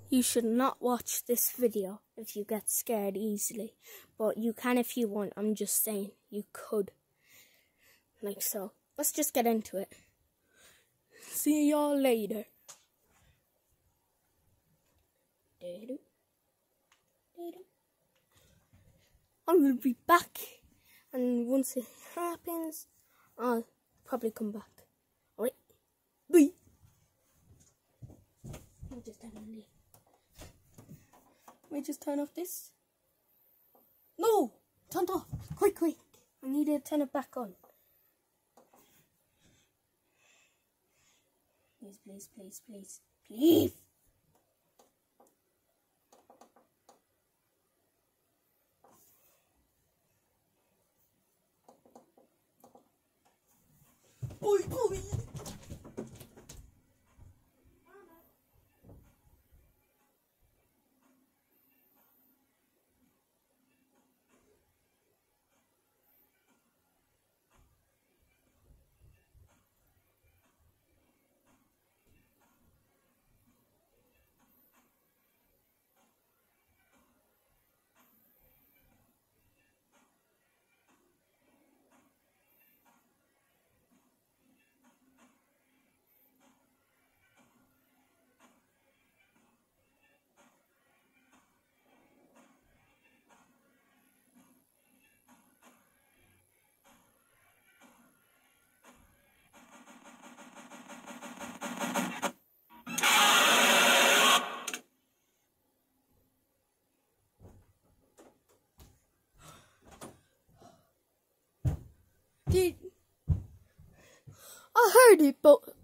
You should not watch this video if you get scared easily, but you can if you want. I'm just saying, you could. Like so. Let's just get into it. See y'all later. I will be back, and once it happens, I'll probably come back. Alright, bye. Let me just turn off this. No! Turned off! Quick! I need to turn it back on. Please. Boy. I heard it, but